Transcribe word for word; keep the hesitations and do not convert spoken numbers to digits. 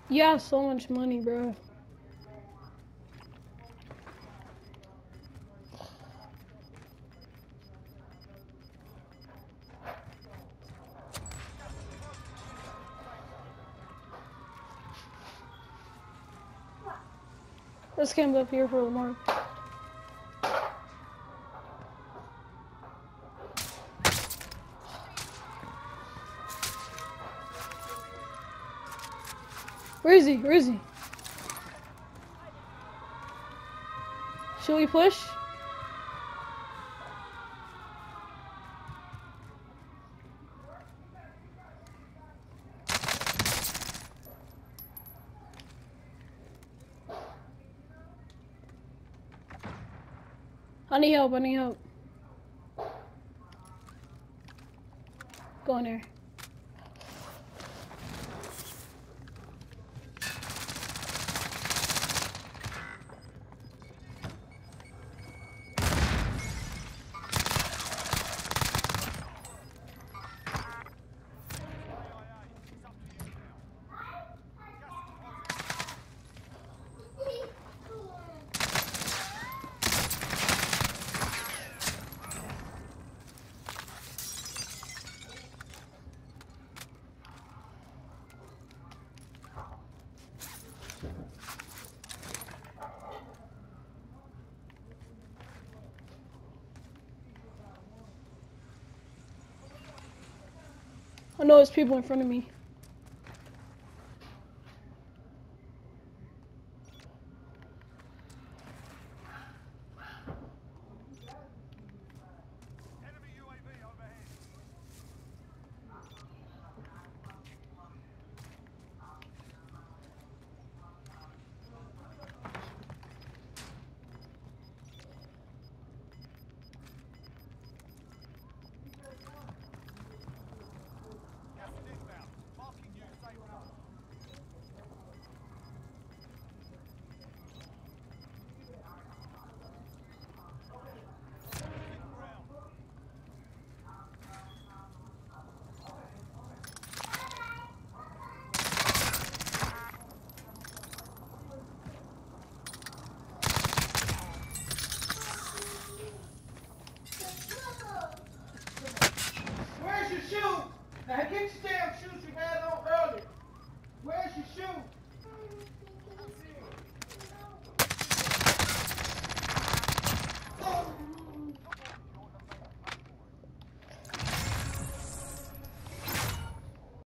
Yeah, so much money, bro. Let's camp up here for Lamar. Where is he? Where is he? Should we push? I need help, I need help. Go in there. I know there's people in front of me. Where's your shoe? Now get your damn shoes you had on earlier. Where's your shoe?